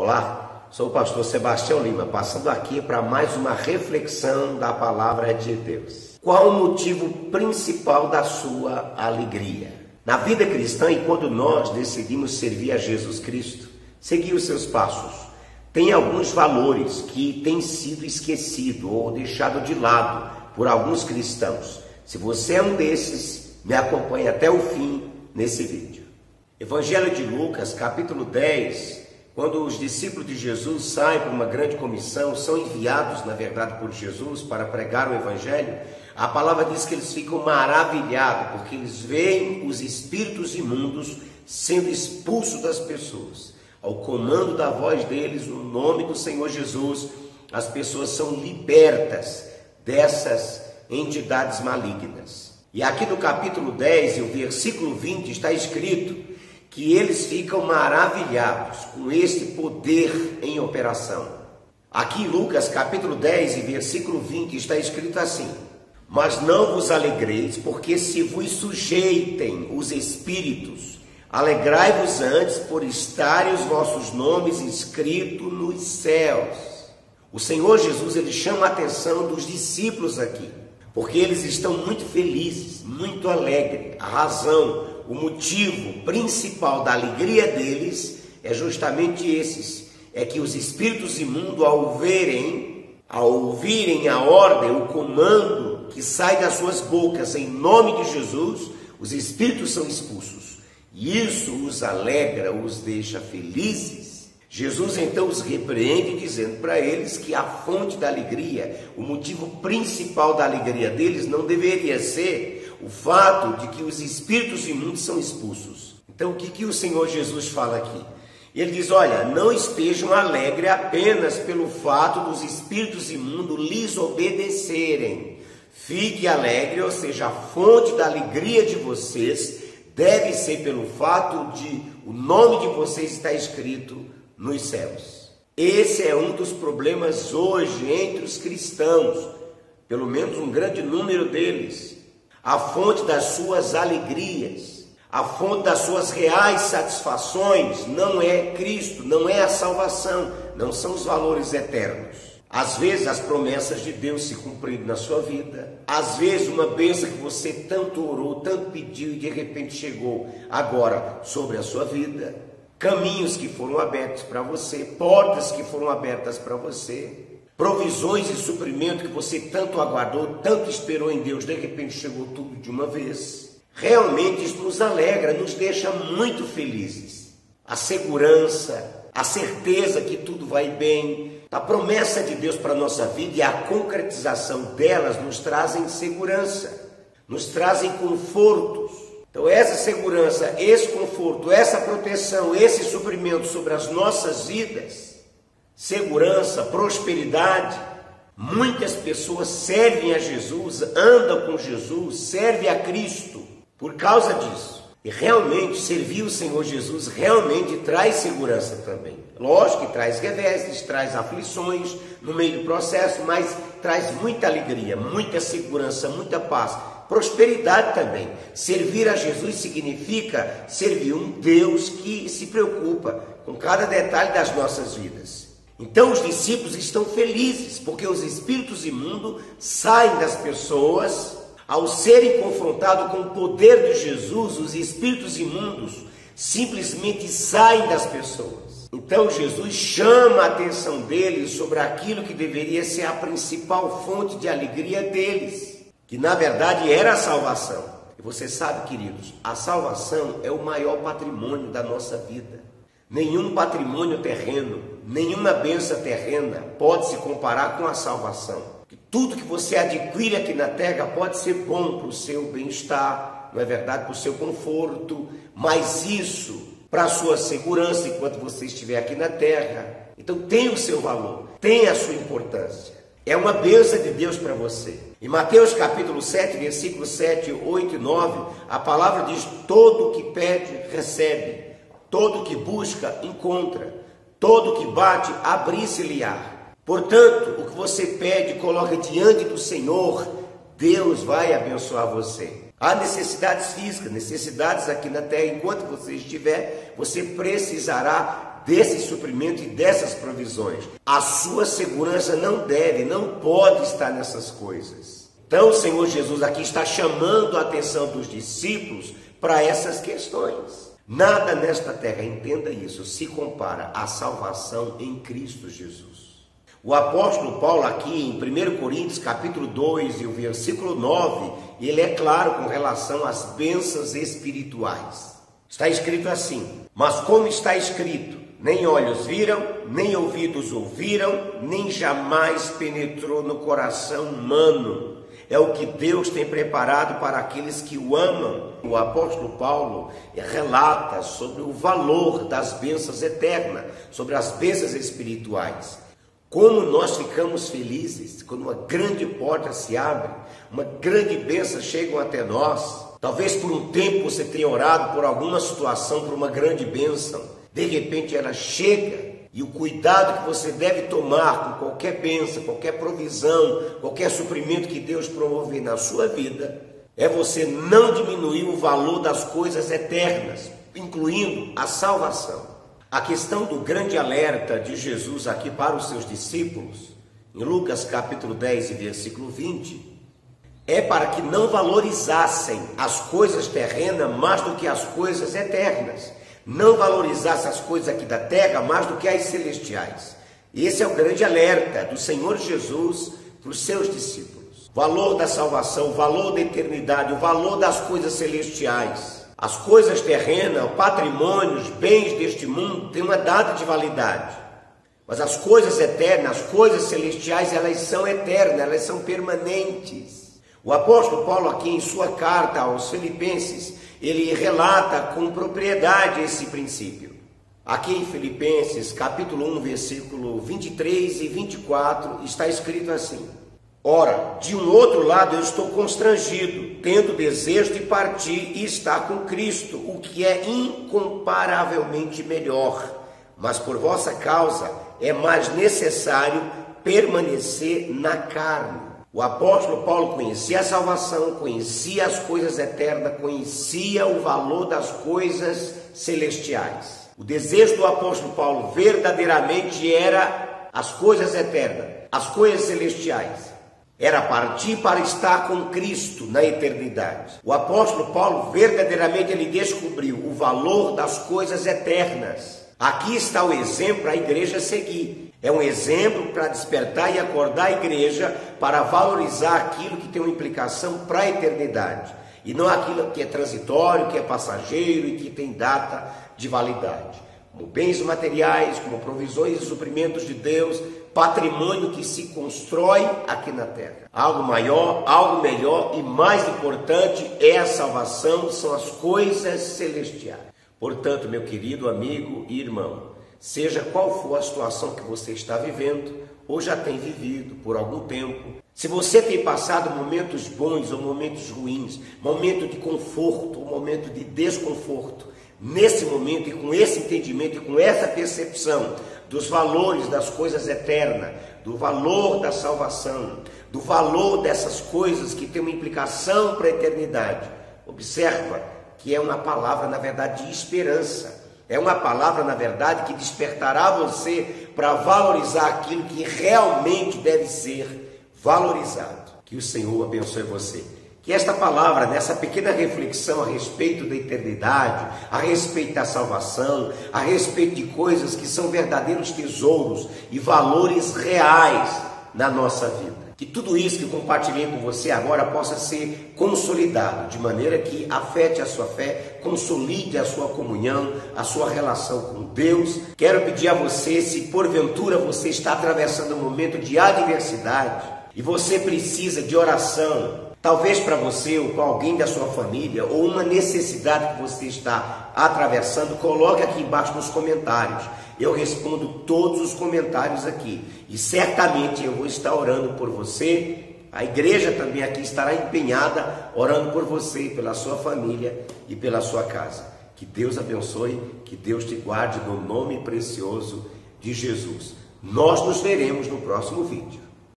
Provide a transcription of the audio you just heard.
Olá, sou o pastor Sebastião Lima, passando aqui para mais uma reflexão da palavra de Deus. Qual o motivo principal da sua alegria? Na vida cristã, e quando nós decidimos servir a Jesus Cristo, seguir os seus passos, tem alguns valores que têm sido esquecidos ou deixados de lado por alguns cristãos. Se você é um desses, me acompanhe até o fim nesse vídeo. Evangelho de Lucas, capítulo 10, quando os discípulos de Jesus saem para uma grande comissão, são enviados, na verdade, por Jesus para pregar o Evangelho, a palavra diz que eles ficam maravilhados, porque eles veem os espíritos imundos sendo expulsos das pessoas. Ao comando da voz deles, no nome do Senhor Jesus, as pessoas são libertas dessas entidades malignas. E aqui no capítulo 10, e o versículo 20, está escrito que eles ficam maravilhados com este poder em operação. Aqui em Lucas capítulo 10 e versículo 20 está escrito assim: mas não vos alegreis, porque se vos sujeitem os espíritos, alegrai-vos antes por estarem os vossos nomes escritos nos céus. O Senhor Jesus, ele chama a atenção dos discípulos aqui, porque eles estão muito felizes, muito alegres. A razão, o motivo principal da alegria deles é justamente esses, é que os espíritos imundos, ao ouvirem a ordem, o comando que sai das suas bocas em nome de Jesus, os espíritos são expulsos. E isso os alegra, os deixa felizes. Jesus então os repreende, dizendo para eles que a fonte da alegria, o motivo principal da alegria deles não deveria ser o fato de que os espíritos imundos são expulsos. Então o que o Senhor Jesus fala aqui? Ele diz: olha, não estejam alegres apenas pelo fato dos espíritos imundos lhes obedecerem. Fique alegre, ou seja, a fonte da alegria de vocês deve ser pelo fato de o nome de vocês estar escrito nos céus. Esse é um dos problemas hoje entre os cristãos, pelo menos um grande número deles. A fonte das suas alegrias, a fonte das suas reais satisfações não é Cristo, não é a salvação, não são os valores eternos. Às vezes as promessas de Deus se cumpriram na sua vida, às vezes uma bênção que você tanto orou, tanto pediu e de repente chegou agora sobre a sua vida, caminhos que foram abertos para você, portas que foram abertas para você, provisões e suprimento que você tanto aguardou, tanto esperou em Deus, de repente chegou tudo de uma vez. Realmente isso nos alegra, nos deixa muito felizes. A segurança, a certeza que tudo vai bem, a promessa de Deus para a nossa vida e a concretização delas nos trazem segurança, nos trazem confortos. Então essa segurança, esse conforto, essa proteção, esse suprimento sobre as nossas vidas, segurança, prosperidade, muitas pessoas servem a Jesus, andam com Jesus, servem a Cristo por causa disso. E realmente servir o Senhor Jesus realmente traz segurança também. Lógico que traz reveses, traz aflições no meio do processo, mas traz muita alegria, muita segurança, muita paz, prosperidade também. Servir a Jesus significa servir um Deus que se preocupa com cada detalhe das nossas vidas. Então os discípulos estão felizes, porque os espíritos imundos saem das pessoas. Ao serem confrontados com o poder de Jesus, os espíritos imundos simplesmente saem das pessoas. Então Jesus chama a atenção deles sobre aquilo que deveria ser a principal fonte de alegria deles, que na verdade era a salvação. E você sabe, queridos, a salvação é o maior patrimônio da nossa vida. Nenhum patrimônio terreno, nenhuma bênção terrena pode se comparar com a salvação. Tudo que você adquire aqui na terra pode ser bom para o seu bem-estar, não é verdade? Para o seu conforto, mas isso para a sua segurança enquanto você estiver aqui na terra. Então tem o seu valor, tem a sua importância. É uma bênção de Deus para você. Em Mateus capítulo 7, versículos 7, 8 e 9, a palavra diz: todo o que pede, recebe. Todo o que busca, encontra. Todo o que bate, abrir-se-lhe-á. Portanto, o que você pede, coloca diante do Senhor, Deus vai abençoar você. Há necessidades físicas, necessidades aqui na terra. Enquanto você estiver, você precisará desse suprimento e dessas provisões. A sua segurança não pode estar nessas coisas. Então o Senhor Jesus aqui está chamando a atenção dos discípulos para essas questões. Nada nesta terra, entenda isso, se compara à salvação em Cristo Jesus. O apóstolo Paulo aqui em 1 Coríntios capítulo 2 e o versículo 9, ele é claro com relação às bênçãos espirituais. Está escrito assim: mas como está escrito, nem olhos viram, nem ouvidos ouviram, nem jamais penetrou no coração humano. É o que Deus tem preparado para aqueles que o amam. O apóstolo Paulo relata sobre o valor das bênçãos eternas, sobre as bênçãos espirituais. Como nós ficamos felizes quando uma grande porta se abre, uma grande bênção chega até nós. Talvez por um tempo você tenha orado por alguma situação, por uma grande bênção. De repente ela chega. E o cuidado que você deve tomar com qualquer bênção, qualquer provisão, qualquer suprimento que Deus promover na sua vida, é você não diminuir o valor das coisas eternas, incluindo a salvação. A questão do grande alerta de Jesus aqui para os seus discípulos, em Lucas capítulo 10 e versículo 20, é para que não valorizassem as coisas terrenas mais do que as coisas eternas. Não valorizasse as coisas aqui da terra mais do que as celestiais. Esse é o grande alerta do Senhor Jesus para os seus discípulos. O valor da salvação, o valor da eternidade, o valor das coisas celestiais. As coisas terrenas, o patrimônio, os bens deste mundo têm uma data de validade. Mas as coisas eternas, as coisas celestiais, elas são eternas, elas são permanentes. O apóstolo Paulo aqui em sua carta aos Filipenses, ele relata com propriedade esse princípio. Aqui em Filipenses, capítulo 1, versículo 23 e 24, está escrito assim: ora, de um outro lado eu estou constrangido, tendo desejo de partir e estar com Cristo, o que é incomparavelmente melhor. Mas por vossa causa é mais necessário permanecer na carne. O apóstolo Paulo conhecia a salvação, conhecia as coisas eternas, conhecia o valor das coisas celestiais. O desejo do apóstolo Paulo verdadeiramente era as coisas eternas, as coisas celestiais. Era partir para estar com Cristo na eternidade. O apóstolo Paulo verdadeiramente ele descobriu o valor das coisas eternas. Aqui está o exemplo para a igreja seguir. É um exemplo para despertar e acordar a igreja para valorizar aquilo que tem uma implicação para a eternidade. E não aquilo que é transitório, que é passageiro e que tem data de validade. Como bens materiais, como provisões e suprimentos de Deus, patrimônio que se constrói aqui na terra. Algo maior, algo melhor e mais importante é a salvação, são as coisas celestiais. Portanto, meu querido amigo e irmão, seja qual for a situação que você está vivendo, ou já tem vivido por algum tempo, se você tem passado momentos bons ou momentos ruins, momento de conforto ou momento de desconforto, nesse momento e com esse entendimento e com essa percepção dos valores das coisas eternas, do valor da salvação, do valor dessas coisas que tem uma implicação para a eternidade, observa que é uma palavra, na verdade, de esperança. É uma palavra, na verdade, que despertará você para valorizar aquilo que realmente deve ser valorizado. Que o Senhor abençoe você. Que esta palavra, nessa pequena reflexão a respeito da eternidade, a respeito da salvação, a respeito de coisas que são verdadeiros tesouros e valores reais na nossa vida. Que tudo isso que compartilhei com você agora possa ser consolidado, de maneira que afete a sua fé, consolide a sua comunhão, a sua relação com Deus. Quero pedir a você, se porventura você está atravessando um momento de adversidade e você precisa de oração, talvez para você ou para alguém da sua família, ou uma necessidade que você está atravessando, coloque aqui embaixo nos comentários. Eu respondo todos os comentários aqui e certamente eu vou estar orando por você. A igreja também aqui estará empenhada orando por você, pela sua família e pela sua casa. Que Deus abençoe, que Deus te guarde no nome precioso de Jesus. Nós nos veremos no próximo vídeo.